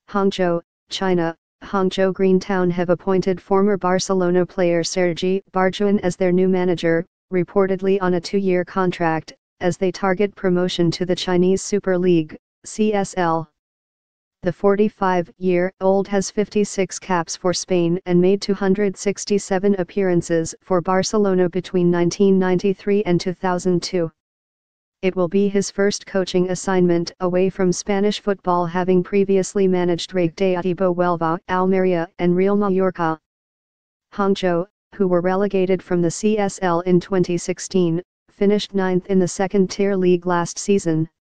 Hangzhou, China. Hangzhou Greentown have appointed former Barcelona player Sergi Barjuan as their new manager, reportedly on a 2-year contract, as they target promotion to the Chinese Super League, CSL. The 45-year-old has 56 caps for Spain and made 267 appearances for Barcelona between 1993 and 2002. It will be his first coaching assignment away from Spanish football, having previously managed Recreativo Huelva, Almeria and Real Mallorca. Hangzhou, who were relegated from the CSL in 2016, finished 9th in the second-tier league last season.